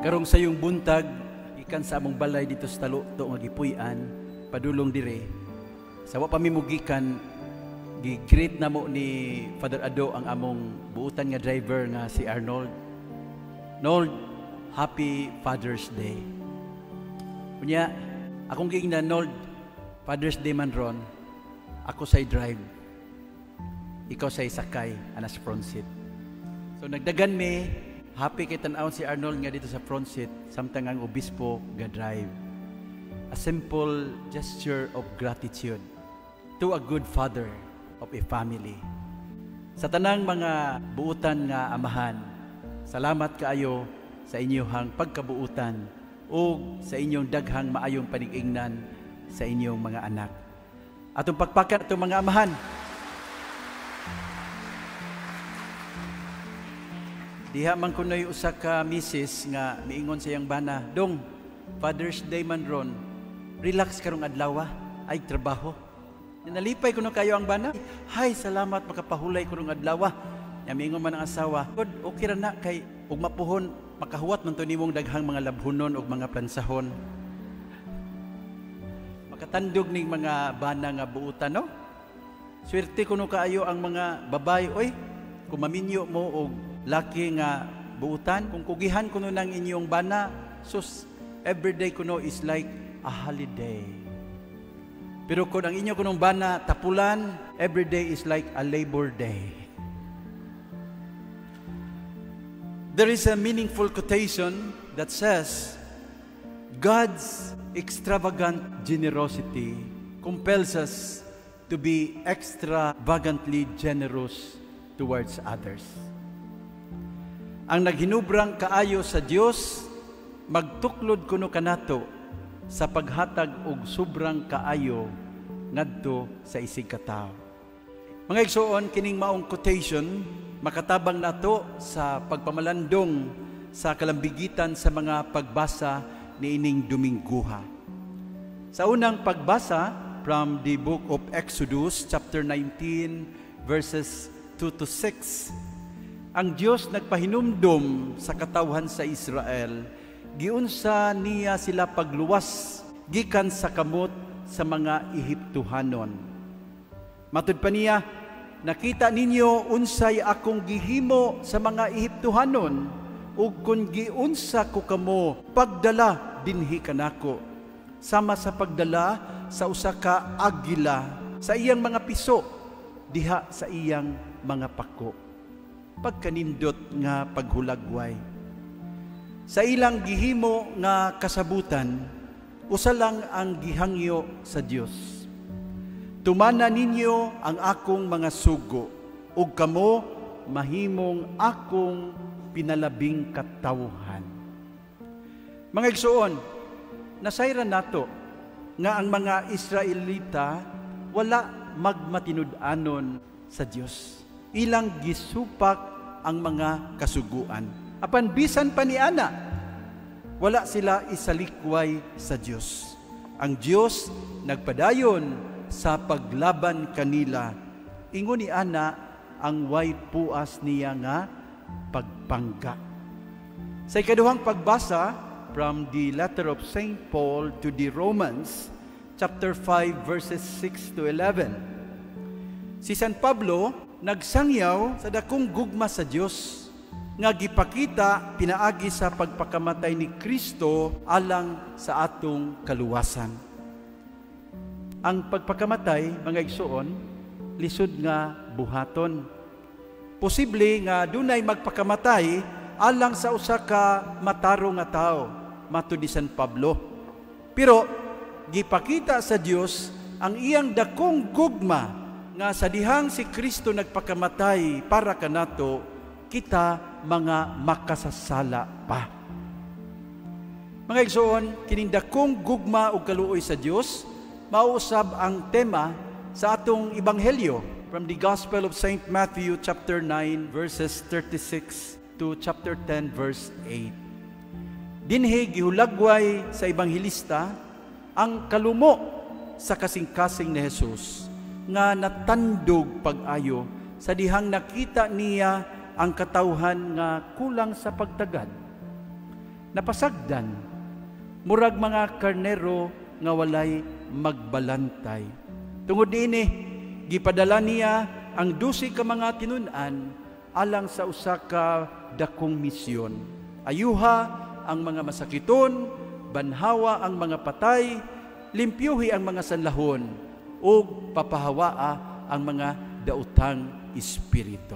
Karong sayong buntag, ikan sa among balay dito sa talo, ito nga gipuy-an, padulong dire. Sa wa pamimugikan, gi-greet na mo ni Father Ado ang among buutan nga driver nga si Arnold. Nold, Happy Father's Day. Kunya, akong giingnan, Nold, Father's Day man ron, ako say drive. Ikaw say sakay, anas front seat. So nagdagan me, happy kay tan-awon si Arnold nga dito sa front seat, samtang ang obispo ga drive. A simple gesture of gratitude to a good father of a family. Sa tanang mga buutan nga amahan, salamat kaayo sa inyong pagkabuutan o sa inyong daghang maayong panig-ingnan sa inyong mga anak. Atong pagpakan atong mga amahan. Diha man kunoy usa ka misis nga miingon sa iyang bana, "Dong, Father's Day man ron. Relax karong adlaw, ay trabaho." Nalipay kuno kayo ang bana. "Hay, salamat makapahulay kurong adlaw." Nya miingon man ang asawa, "God, okay ra na kay ug mapuhon makahuwat man to nimong daghang mga labhunon ug mga plansahon." Makatandog ning mga bana nga buutan, no? Swerte kuno kaayo ang mga babay, oy, kung maminyo mo og laki nga buutan, kung kugihan kuno ng inyong bana, sus, everyday kuno is like a holiday. Pero kung ang inyo kunong bana tapulan, everyday is like a labor day. There is a meaningful quotation that says, God's extravagant generosity compels us to be extravagantly generous towards others. Ang naghinubrang kaayo sa Dios magtuklod kuno kanato sa paghatag og sobrang kaayo ngadto sa isig katao. Mga igsoon, kining maong quotation makatabang nato sa pagpamalandong sa kalambigitan sa mga pagbasa niining Domingguha. Sa unang pagbasa from the book of Exodus chapter 19 verses 2 to 6, ang Diyos nagpahinumdom sa katawhan sa Israel, giunsa niya sila pagluwas gikan sa kamot sa mga Ehiptohanon. Matud pa niya, nakita ninyo unsay akong gihimo sa mga Ehiptohanon, ug kun giunsa ko kamo pagdala dinhi kanako, sama sa pagdala sa usa ka agila sa iyang mga piso diha sa iyang mga pako. Pagkanindot nga paghulagway. Sa ilang gihimo nga kasabutan, usa lang ang gihangyo sa Dios. Tumana ninyo ang akong mga sugo, ug kamo mahimong akong pinalabing katawhan. Mga igsoon, nasayran nato nga ang mga Israelita wala magmatinud-anon sa Dios. Ilang gisupak ang mga kasuguan. Apan bisan pa ni ana, wala sila isalikway sa Dios. Ang Dios nagpadayon sa paglaban kanila. Ingon ni ana ang way puas niya nga pagpangga. Sa ikaduhang pagbasa from the letter of St. Paul to the Romans, chapter 5 verses 6 to 11. Si San Pablo nagsangyaw sa dakong gugma sa Dios nga gipakita pinaagi sa pagpakamatay ni Kristo alang sa atong kaluwasan. Ang pagpakamatay, mga igsoon, lisod nga buhaton. Posible nga dunay magpakamatay alang sa usa ka mataro nga tao, matud ni San Pablo. Pero gipakita sa Dios ang iyang dakong gugma nga sa dihang si Kristo nagpakamatay para kanato, kita mga makasasala pa. Mga igsoon, kining dakong gugma ug kaluoy sa Dios mausab ang tema sa atong ebanghelyo from the Gospel of St. Matthew chapter 9 verses 36 to chapter 10 verse 8. Dinhi gihulagway sa ebanghelista ang kalumo sa kasing-kasing ni Jesus nga natandog pag-ayo sa dihang nakita niya ang katawhan nga kulang sa pagtagad. napasagdan, murag mga karnero nga walay magbalantay. Tungod niini, gipadala niya ang 12 ka mga tinun-an alang sa usa ka dakong misyon. Ayuha ang mga masakiton, banhawa ang mga patay, limpyuhi ang mga sanlahon, ug papahawaa ang mga daotang espiritu.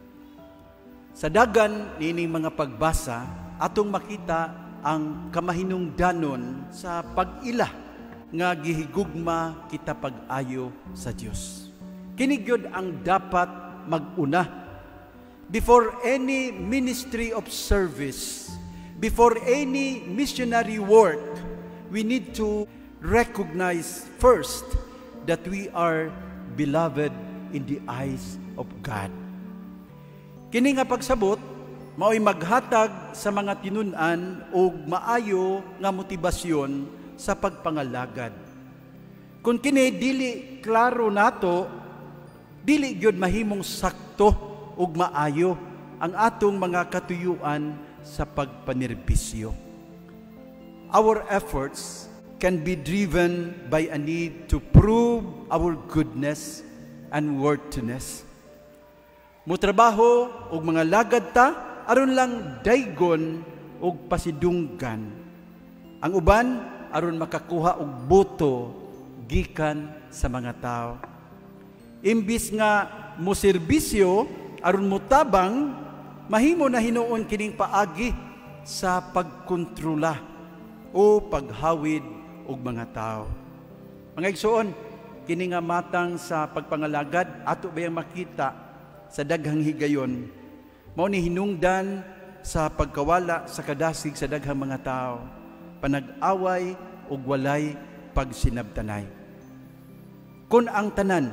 Sa dagan niining mga pagbasa, atong makita ang kamahinungdanon sa pag-ila nga gihigugma kita pag-ayo sa Dios. Kini gyud ang dapat mag-una before any ministry of service, before any missionary work. We need to recognize first that we are beloved in the eyes of God. Kini nga pagsabot mao'y maghatag sa mga tinun-an o maayo nga motibasyon sa pagpangalagad. Kung kini dili klaro nato, dili gyud mahimong sakto ug maayo ang atong mga katuyuan sa pagpanerbisyo. Our efforts can be driven by a need to prove our goodness and worthiness. Mutrabaho og mga lagad ta aron lang daygon og pasidunggan. Ang uban aron makakuha og boto gikan sa mga tao. Imbis nga moserbisyo aron mutabang, mahimo na hinuon kining paagi sa pagkontrola o paghawid og mga tao. Mga igsoon, kini nga matang sa pagpangalagad ato bayang makita sa daghang higayon, mao ni hinungdan sa pagkawala sa kadasig sa daghang mga tao, panag-away ug walay pagsinabtanay. Kung ang tanan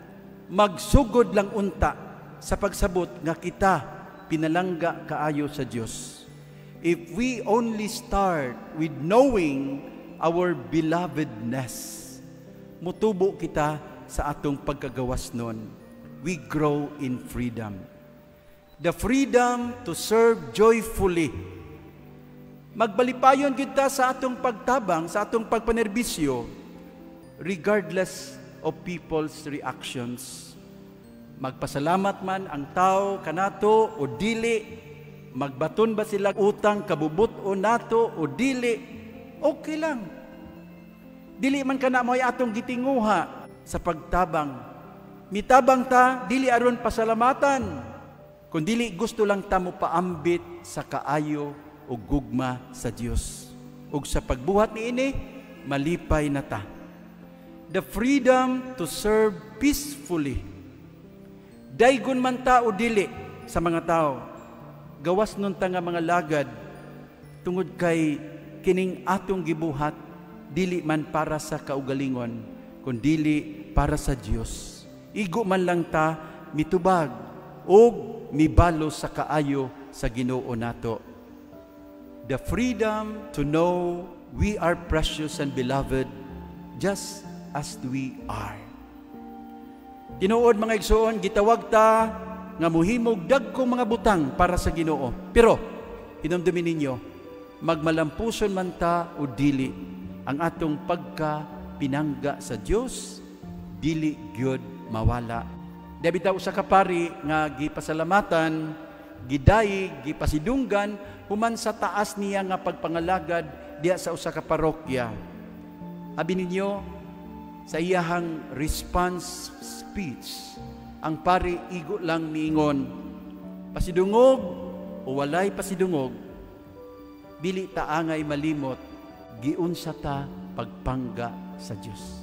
magsugod lang unta sa pagsabot nga kita pinalangga kaayo sa Dios, if we only start with knowing our belovedness, mutubo kita sa atong pagkagawas nun. We grow in freedom. The freedom to serve joyfully. Magbalipayon kita sa atong pagtabang, sa atong pagpanerbisyo, regardless of people's reactions. Magpasalamat man ang tao kanato o dili, magbaton ba sila utang kabubot o nato o dili, okay lang. Dili man kana mo'y atong gitinguha sa pagtabang. Mitabang ta, dili aron pasalamatan, kung dili gusto lang ta mo paambit sa kaayo o gugma sa Dios. Ug sa pagbuhat niini, malipay na ta. The freedom to serve peacefully. Daygon man ta o dili sa mga tao, gawas nun ta nga mga lagad, tungod kay kining atong gibuhat, dili man para sa kaugalingon, kundi para sa Dios. Igo man lang ta mitubag o mibalo sa kaayo sa Ginoo nato. The freedom to know we are precious and beloved just as we are. Tinuod mga igsoon, gitawag ta nga muhimog dagkong mga butang para sa Ginoo. Pero hinumdumin ninyo, magmalampuson man ta o dili, ang atong pagka-pinangga sa Dios dili gyud mawala. Dabi ta usa ka pari nga gipasalamatan, gidaig, gipasidunggan human sa taas niya nga pagpangalagad diya sa usa ka parokya. Abi ninyo sa iyahang response speech, ang pari igo lang niingon, pasidungog o walay pasidungog, dili ta angay malimot, giunsa ta pagpangga sa Dios.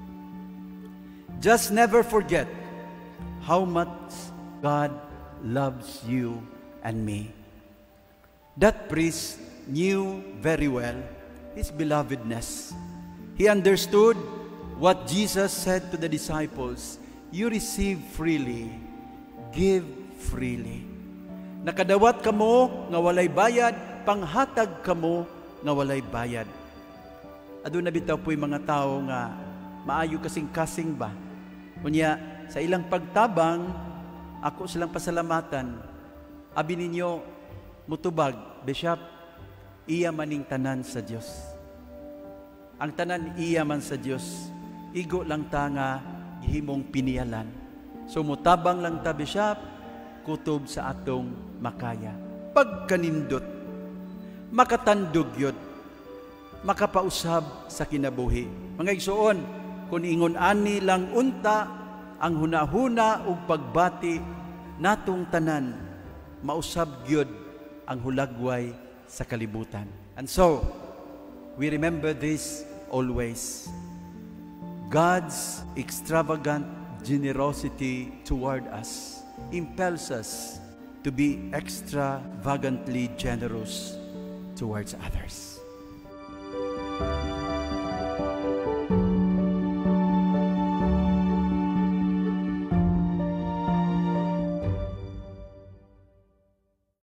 Just never forget how much God loves you and me. That priest knew very well his belovedness. He understood what Jesus said to the disciples, "You receive freely, give freely." Nakadawat kamo nga walay bayad, panghatag kamo nga walay bayad. Aduna bitaw po'y mga tao nga maayo kasing-kasing ba? Kunya, sa ilang pagtabang, ako silang pasalamatan. Abi ninyo, mutubag, Bishop, iya maning tanan sa Dios. Ang tanan iya man sa Dios, igo lang ta nga himong pinialan. Sumutabang lang ta Bishop, kutob sa atong makaya. Pagkanindot, makatandog yun, makapausab sa kinabuhi. Mga igsoon, kung ingon ani lang unta, ang hunahuna ug pagbati natong tanan, mausab gyud ang hulagway sa kalibutan. And so, we remember this always. God's extravagant generosity toward us impels us to be extravagantly generous towards others.